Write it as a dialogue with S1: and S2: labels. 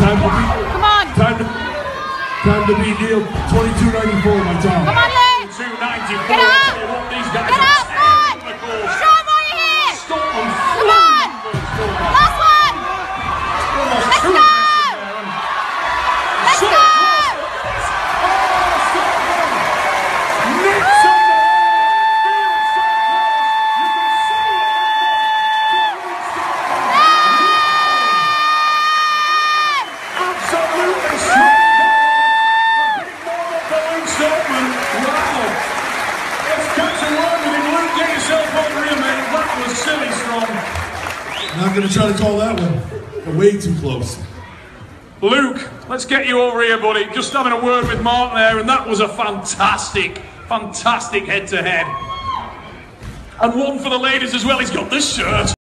S1: Come on.
S2: Time to beat Neil. 22.94 my time.
S1: Come on, Luke.
S3: 2.94.
S1: Get up.
S3: These guys
S1: Get up, man. Show them why you're here. Come on. Last one. Let's go. Let's go.
S3: Silly strong.
S2: Not going to try to call that one. Way too close.
S3: Luke, let's get you over here, buddy. Just having a word with Mark there, and that was a fantastic head-to-head. And one for the ladies as well. He's got this shirt.